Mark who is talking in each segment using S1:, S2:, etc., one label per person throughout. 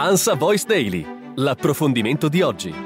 S1: ANSA Voice Daily, l'approfondimento di oggi.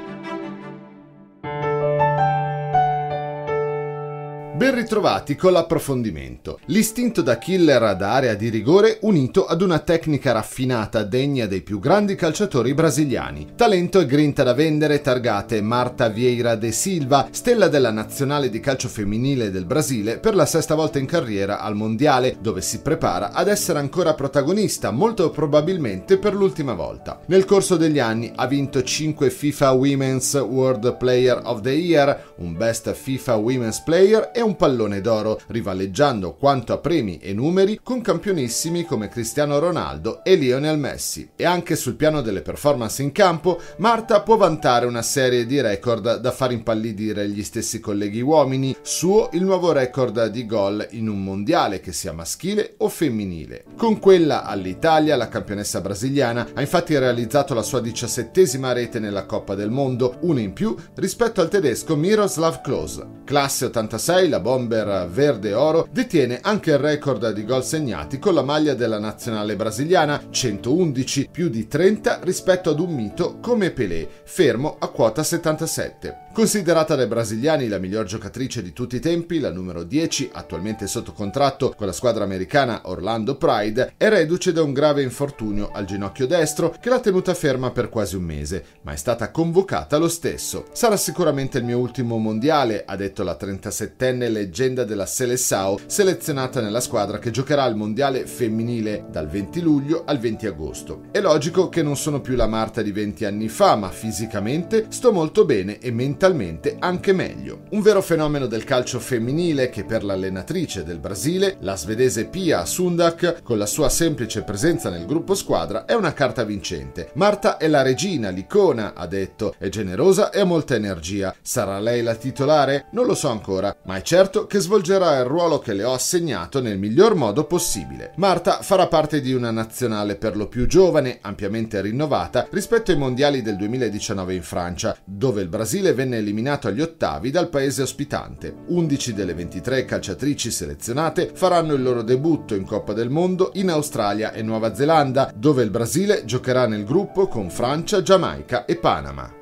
S2: Ben ritrovati con l'approfondimento. L'istinto da killer ad area di rigore unito ad una tecnica raffinata degna dei più grandi calciatori brasiliani. Talento e grinta da vendere targate Marta Vieira de Silva, stella della nazionale di calcio femminile del Brasile per la sesta volta in carriera al mondiale, dove si prepara ad essere ancora protagonista, molto probabilmente per l'ultima volta. Nel corso degli anni ha vinto 5 FIFA Women's World Player of the Year, un Best FIFA Women's Player e un pallone d'oro, rivaleggiando quanto a premi e numeri con campionissimi come Cristiano Ronaldo e Lionel Messi. E anche sul piano delle performance in campo, Marta può vantare una serie di record da far impallidire gli stessi colleghi uomini, suo il nuovo record di gol in un mondiale, che sia maschile o femminile. Con quella all'Italia, la campionessa brasiliana ha infatti realizzato la sua 17ª rete nella Coppa del Mondo, una in più rispetto al tedesco Miroslav Klose. Classe 86, la bomber verde-oro detiene anche il record di gol segnati con la maglia della nazionale brasiliana, 111, più di 30 rispetto ad un mito come Pelé, fermo a quota 77. Considerata dai brasiliani la miglior giocatrice di tutti i tempi, la numero 10, attualmente sotto contratto con la squadra americana Orlando Pride, è reduce da un grave infortunio al ginocchio destro che l'ha tenuta ferma per quasi un mese, ma è stata convocata lo stesso. Sarà sicuramente il mio ultimo mondiale, ha detto la 37enne leggenda della Seleção, selezionata nella squadra che giocherà il mondiale femminile dal 20 luglio al 20 agosto. È logico che non sono più la Marta di 20 anni fa, ma fisicamente sto molto bene e mentalmente anche meglio. Un vero fenomeno del calcio femminile che per l'allenatrice del Brasile, la svedese Pia Sundhage, con la sua semplice presenza nel gruppo squadra, è una carta vincente. Marta è la regina, l'icona, ha detto, è generosa e ha molta energia. Sarà lei la titolare? Non lo so ancora, ma è certo che svolgerà il ruolo che le ho assegnato nel miglior modo possibile. Marta farà parte di una nazionale per lo più giovane, ampiamente rinnovata rispetto ai mondiali del 2019 in Francia, dove il Brasile venne eliminato agli ottavi dal paese ospitante. 11 delle 23 calciatrici selezionate faranno il loro debutto in Coppa del Mondo in Australia e Nuova Zelanda, dove il Brasile giocherà nel gruppo con Francia, Giamaica e Panama.